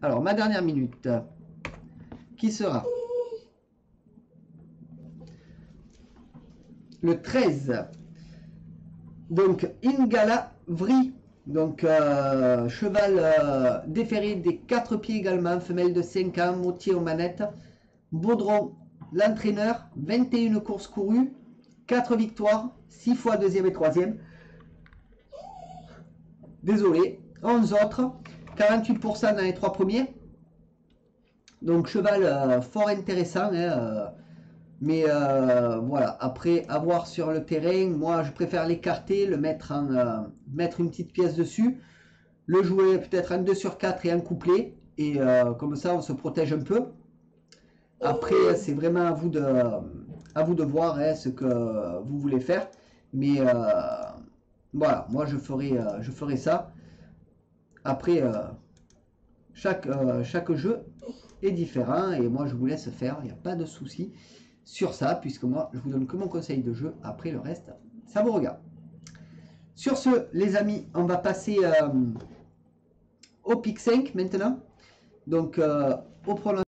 Alors, ma dernière minute, qui sera le 13. Donc, Ingala Vri. Donc, cheval déféré des 4 pieds également, femelle de 5 ans, moitié aux manettes. Baudron, l'entraîneur, 21 courses courues, 4 victoires, 6 fois deuxième et troisième. Désolé, 11 autres, 48% dans les 3 premiers. Donc cheval fort intéressant, hein, mais voilà, après avoir sur le terrain, moi je préfère l'écarter, le mettre en mettre une petite pièce dessus, le jouer peut-être en 2 sur 4 et en couplet, et comme ça on se protège un peu. Après c'est vraiment à vous de voir hein, ce que vous voulez faire, mais voilà, moi je ferai ça. Après chaque jeu est différent et moi je vous laisse faire, il n'y a pas de souci sur ça, puisque moi je vous donne que mon conseil de jeu, après le reste ça vous regarde. Sur ce les amis, on va passer au pick 5 maintenant, donc au pronostic.